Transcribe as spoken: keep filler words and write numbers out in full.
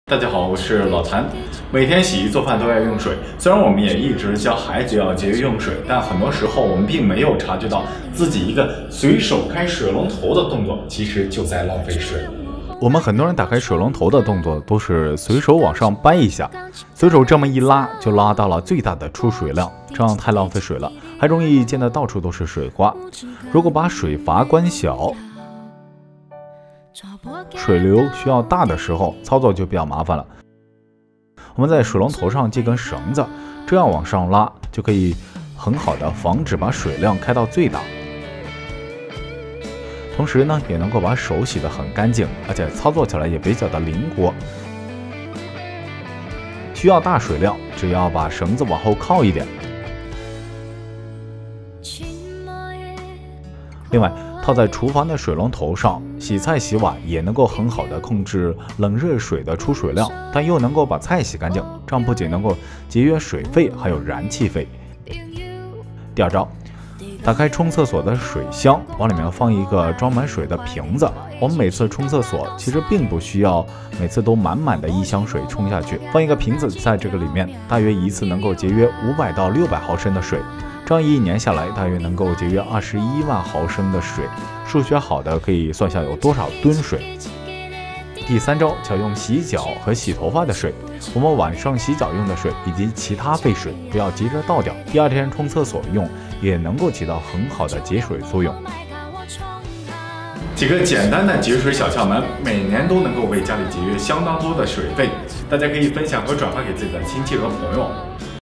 大家好，我是老谭。每天洗衣做饭都要用水，虽然我们也一直教孩子要节约用水，但很多时候我们并没有察觉到自己一个随手开水龙头的动作，其实就在浪费水。 我们很多人打开水龙头的动作都是随手往上掰一下，随手这么一拉就拉到了最大的出水量，这样太浪费水了，还容易溅得到处都是水花。如果把水阀关小，水流需要大的时候，操作就比较麻烦了。我们在水龙头上系根绳子，这样往上拉就可以很好的防止把水量开到最大。同时呢，也能够把手洗得很干净，而且操作起来也比较的灵活。需要大水量，只要把绳子往后靠一点。另外，套在厨房的水龙头上，洗菜洗碗也能够很好的控制冷热水的出水量，但又能够把菜洗干净，这样不仅能够节约水费，还有燃气费。第二招，打开冲厕所的水箱，往里面放一个装满水的瓶子。我们每次冲厕所其实并不需要每次都满满的一箱水冲下去，放一个瓶子在这个里面，大约一次能够节约五百到六百毫升的水。这样一年下来，大约能够节约二十一万毫升的水。数学好的可以算下有多少吨水。第三招，巧用洗脚和洗头发的水。我们晚上洗脚用的水以及其他废水，不要急着倒掉，第二天冲厕所用，也能够起到很好的节水作用。 几个简单的节水小窍门，每年都能够为家里节约相当多的水费。大家可以分享和转发给自己的亲戚和朋友。